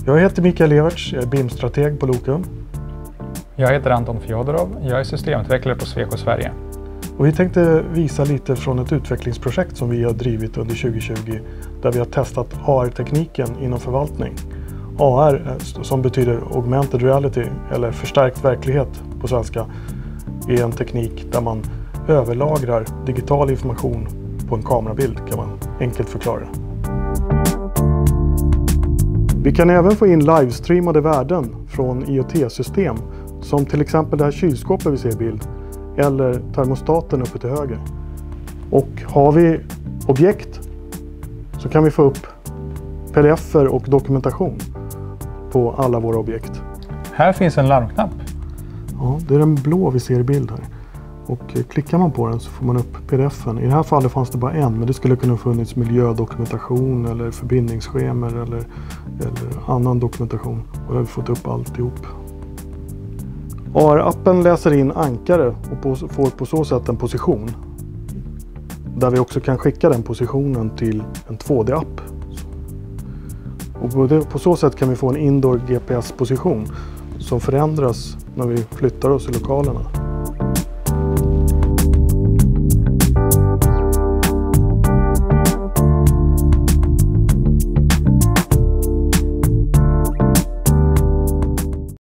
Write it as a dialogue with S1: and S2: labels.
S1: Jag heter Mikael Everts, jag är BIM-strateg på Lokum.
S2: Jag heter Anton Fjodorov, jag är systemutvecklare på Sweco Sverige.
S1: Och vi tänkte visa lite från ett utvecklingsprojekt som vi har drivit under 2020 där vi har testat AR-tekniken inom förvaltning. AR, som betyder Augmented Reality eller förstärkt verklighet på svenska, är en teknik där man överlagrar digital information på en kamerabild, kan man enkelt förklara. Vi kan även få in livestreamade värden från IoT-system som till exempel det här kylskåpet vi ser i bild eller termostaten uppe till höger. Och har vi objekt så kan vi få upp pdf-er och dokumentation på alla våra objekt.
S2: Här finns en larmknapp.
S1: Ja, det är den blå vi ser i bild här. Och klickar man på den så får man upp pdf-en. I det här fallet fanns det bara en, men det skulle kunna funnits miljödokumentation eller förbindningsschemer eller annan dokumentation. Och då har vi fått upp alltihop. AR-appen läser in ankare och får på så sätt en position. Där vi också kan skicka den positionen till en 2D-app. Och på så sätt kan vi få en indoor GPS-position som förändras när vi flyttar oss i lokalerna.